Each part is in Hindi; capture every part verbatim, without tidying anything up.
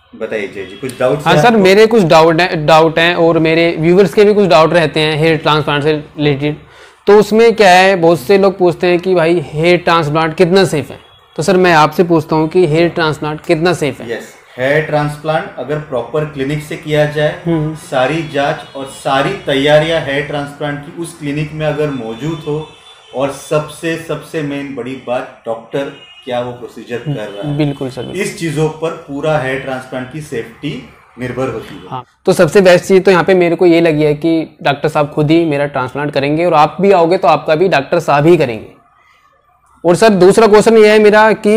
बताइए जय जी, कुछ डाउट? हाँ सर, मेरे कुछ डाउट हैं डाउट हैं और मेरे व्यूवर्स के भी कुछ डाउट रहते हैं हेयर ट्रांसप्लांट से रिलेटेड। तो उसमें क्या है, बहुत से लोग पूछते हैं कि भाई हेयर ट्रांसप्लांट कितना सेफ है। तो सर मैं आपसे पूछता हूँ कि हेयर ट्रांसप्लांट कितना सेफ है? यस, हेयर ट्रांसप्लांट अगर प्रॉपर क्लिनिक से किया जाए, सारी जांच और सारी तैयारियां हेयर ट्रांसप्लांट की उस क्लिनिक में अगर मौजूद हो, और सबसे सबसे मेन बड़ी बात, डॉक्टर क्या वो प्रोसीजर कर रहा है, बिल्कुल सर, इस चीजों पर पूरा हेयर ट्रांसप्लांट की सेफ्टी निर्भर होती है। हाँ, तो सबसे बेस्ट चीज़ तो यहाँ पे मेरे को ये लगी है कि डॉक्टर साहब खुद ही मेरा ट्रांसप्लांट करेंगे, और आप भी आओगे तो आपका भी डॉक्टर साहब ही करेंगे। और सर दूसरा क्वेश्चन ये है मेरा कि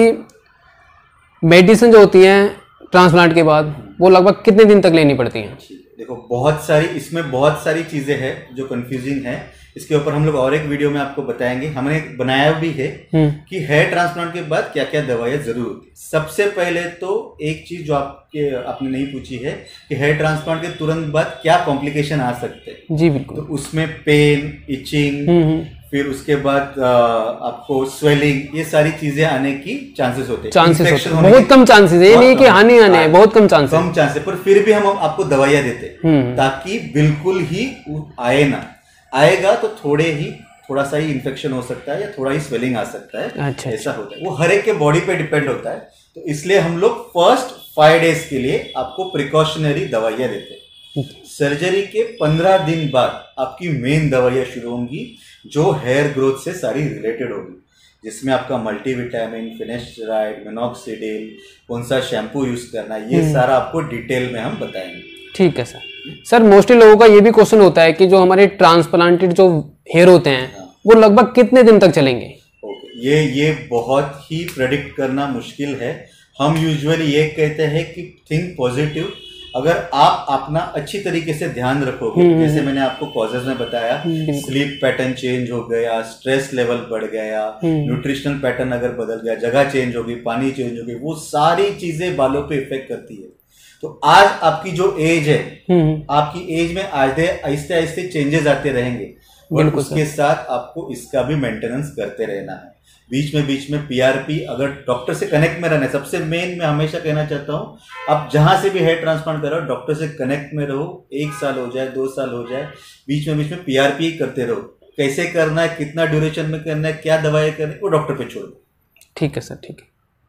मेडिसिन जो होती हैं ट्रांसप्लांट के बाद वो लगभग कितने दिन तक लेनी पड़ती हैं? देखो, बहुत सारी इसमें बहुत सारी चीजें हैं जो कंफ्यूजिंग है। इसके ऊपर हम लोग और एक वीडियो में आपको बताएंगे। हमने बनाया भी है कि हेयर ट्रांसप्लांट के बाद क्या क्या दवाइयाँ जरूर होती। सबसे पहले तो एक चीज जो आपके आपने नहीं पूछी है कि हेयर ट्रांसप्लांट के तुरंत बाद क्या कॉम्प्लिकेशन आ सकते हैं। जी बिल्कुल। तो उसमें पेन, इचिंग, फिर उसके बाद आपको स्वेलिंग, ये सारी चीजें आने की चांसेस होते हैं। चांसेस होते हैं, बहुत कम चांसेस है, ये नहीं कि हानि आने हैं, बहुत कम चांसेस कम चांसेस पर फिर भी हम आपको दवाइयाँ देते हैं ताकि बिल्कुल ही आए ना। आएगा तो थोड़े ही थोड़ा सा ही इन्फेक्शन हो सकता है या थोड़ा ही स्वेलिंग आ सकता है। अच्छा, ऐसा होता है, वो हर एक के बॉडी पे डिपेंड होता है। तो इसलिए हम लोग फर्स्ट फाइव डेज के लिए आपको प्रिकॉशनरी दवाइयाँ देते हैं। सर्जरी के पंद्रह दिन बाद आपकी मेन दवाइयाँ शुरू होंगी जो हेयर ग्रोथ से सारी रिलेटेड होगी, जिसमें आपका मल्टीविटामिन, फिनेस्टेराइड, मिनॉक्सिडिल, कौन सा शैम्पू यूज करना है, ये सारा आपको डिटेल में हम बताएंगे। ठीक है सर। सर मोस्टली लोगों का ये भी क्वेश्चन होता है कि जो हमारे ट्रांसप्लांटेड जो हेयर होते हैं, हाँ, वो लगभग कितने दिन तक चलेंगे? ओके, ये ये बहुत ही प्रेडिक्ट करना मुश्किल है। हम यूजुअली ये कहते हैं कि थिंक पॉजिटिव। अगर आप अपना अच्छी तरीके से ध्यान रखोगे, जैसे मैंने आपको कॉजेज में बताया, स्लीप पैटर्न चेंज हो गया, स्ट्रेस लेवल बढ़ गया, न्यूट्रिशनल पैटर्न अगर बदल गया, जगह चेंज हो गई, पानी चेंज हो गई, वो सारी चीजें बालों पे इफेक्ट करती है। तो आज आपकी जो एज है, आपकी एज में आधे आहिस्ते आहिस्ते चेंजेस आते रहेंगे, और उसके साथ आपको इसका भी मेंटेनेंस करते रहना है। बीच में बीच में पीआरपी, अगर डॉक्टर से कनेक्ट में रहना है। सबसे मेन मैं हमेशा कहना चाहता हूँ, आप जहां से भी हेयर ट्रांसप्लांट करो, डॉक्टर से कनेक्ट में रहो। एक साल हो जाए, दो साल हो जाए, बीच में बीच में पीआरपी करते रहो। कैसे करना है, कितना ड्यूरेशन में करना है, क्या दवाएं करनी, वो डॉक्टर पे छोड़ दो। ठीक है सर, ठीक है।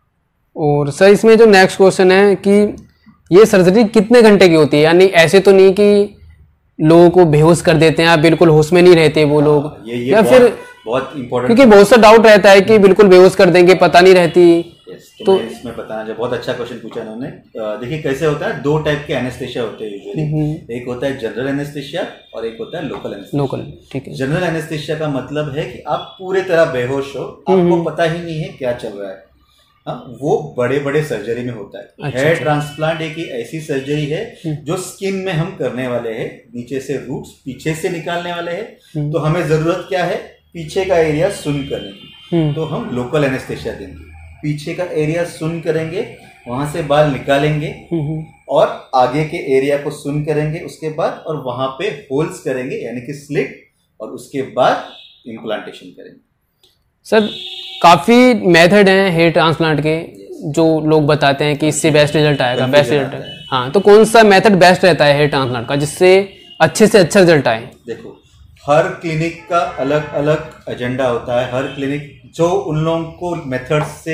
और सर इसमें जो नेक्स्ट क्वेश्चन है कि ये सर्जरी कितने घंटे की होती है? यानी ऐसे तो नहीं कि लोगों को बेहोश कर देते हैं, आप बिल्कुल होश में नहीं रहते वो लोग, ये, ये या बहुत, फिर बहुत इंपॉर्टेंट, क्योंकि बहुत सा डाउट रहता है कि बिल्कुल बेहोश कर देंगे, पता नहीं रहती। yes, तो, तो इसमें बताना चाहिए। बहुत अच्छा क्वेश्चन पूछा इन्होंने। देखिए कैसे होता है, दो टाइप के एनेस्थेशिया होते हैं यूजुअली। एक होता है जनरल एनेस्थेशिया और एक होता है लोकल एनेस्थेशिया। लोकल, ठीक है। जनरल एनेस्थेशिया का मतलब है कि आप पूरे तरह बेहोश हो, आपको पता ही नहीं है क्या चल रहा है। हाँ, वो बड़े बड़े सर्जरी में होता है। अच्छा, हेयर अच्छा। ट्रांसप्लांट एक ऐसी सर्जरी है जो स्किन में हम करने वाले हैं, नीचे से रूट्स पीछे से निकालने वाले हैं। तो हमें जरूरत क्या है, पीछे का एरिया सुन करने की, तो हम लोकल एनेस्थेशिया देंगे। पीछे का एरिया सुन करेंगे, वहां से बाल निकालेंगे और आगे के एरिया को सुन करेंगे उसके बाद, और वहां पे होल्स करेंगे यानी कि स्लिट, और उसके बाद इम्प्लांटेशन करेंगे। सर काफ़ी मेथड हैं हेयर ट्रांसप्लांट के जो लोग बताते हैं कि इससे बेस्ट रिजल्ट आएगा, बेस्ट रिजल्ट है। हाँ, तो कौन सा मेथड बेस्ट रहता है हेयर ट्रांसप्लांट का जिससे अच्छे से अच्छा रिजल्ट आए? देखो, हर क्लिनिक का अलग अलग एजेंडा होता है। हर क्लिनिक जो उन लोगों को मेथड से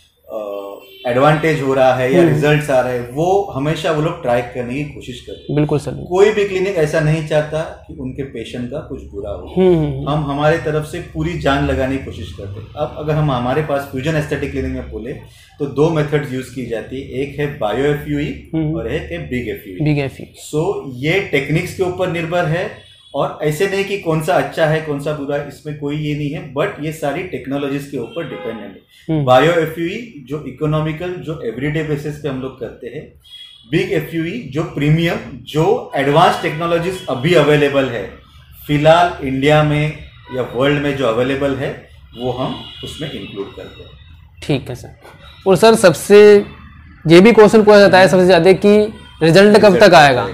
एडवांटेज हो रहा है या रिजल्ट्स आ रहे हैं, वो हमेशा वो लोग ट्राई करने की कोशिश करते हैं। बिल्कुल सर। कोई भी क्लिनिक ऐसा नहीं चाहता कि उनके पेशेंट का कुछ बुरा हो। हम हमारे तरफ से पूरी जान लगाने की कोशिश करते हैं। अब अगर हम हमारे पास फ्यूजन एस्थेटिक क्लिनिक में बोले तो दो मेथड्स यूज की जाती है। एक है बायो एफयूई और एक है big FUE. Big FUE. So ये टेक्निक्स के ऊपर निर्भर है, और ऐसे नहीं कि कौन सा अच्छा है कौन सा बुरा है, इसमें कोई ये नहीं है, बट ये सारी टेक्नोलॉजीज के ऊपर डिपेंडेंट है। बायो एफयूई जो इकोनॉमिकल, जो एवरीडे बेसिस पे हम लोग करते हैं। बिग एफयूई जो प्रीमियम, जो एडवांस टेक्नोलॉजीज अभी अवेलेबल है फिलहाल इंडिया में या वर्ल्ड में जो अवेलेबल है, वो हम उसमें इंक्लूड करते हैं। ठीक है सर। और सर सबसे ये भी क्वेश्चन पूछा जाता है सबसे ज्यादा कि रिजल्ट कब तक आएगा?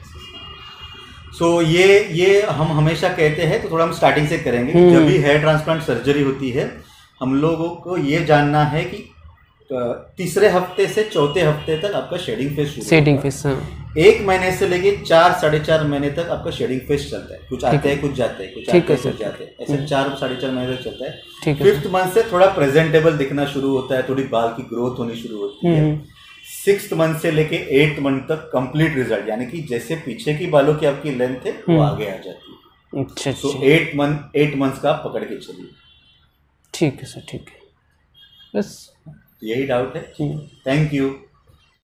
सो so, ये ये हम हमेशा कहते हैं, तो थोड़ा हम स्टार्टिंग से करेंगे। जब भी हेयर ट्रांसप्लांट सर्जरी होती है, हम लोगों को ये जानना है कि तीसरे हफ्ते से चौथे हफ्ते तक आपका शेडिंग फेज शुरू शेडिंग होता है। फेज, हाँ। एक महीने से लेके चार साढ़े चार महीने तक आपका शेडिंग फेज चलता है, कुछ आते हैं कुछ जाते हैं, कुछ आते हैं कुछ जाते हैं, ऐसे चार साढ़े चार महीने तक चलता है। फिफ्थ मंथ से थोड़ा प्रेजेंटेबल दिखना शुरू होता है, थोड़ी बाल की ग्रोथ होनी शुरू होती है। सिक्स मंथ से लेके एट मंथ तक कंप्लीट रिजल्ट, यानी कि जैसे पीछे की बालों की आपकी लेंथ है वो आगे आ जाती है। अच्छा, so eight month eight months का आप पकड़ के चलिए। ठीक है सर, ठीक है, बस यही डाउट है। Thank you.